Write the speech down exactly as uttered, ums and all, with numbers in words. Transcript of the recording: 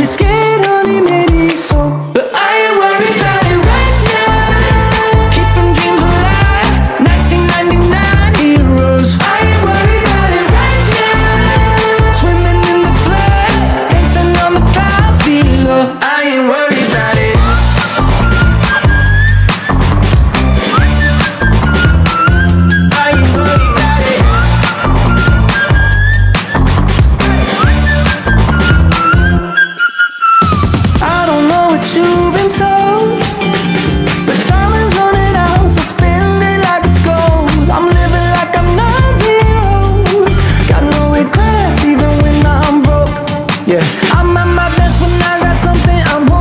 be scared, honey, maybe so, but I ain't worried about it right now. Keep them dreams alive, nineteen ninety-nine heroes. I ain't worried about it right now. Swimming in the floods, dancing on the clouds below. I ain't worried about it. I ain't worried about it. I don't know what you've been told, but time is running out, so spend it like it's gold. I'm living like I'm nine zeros, got no regrets even when I'm broke. Yeah, I'm at my best when I got something I want.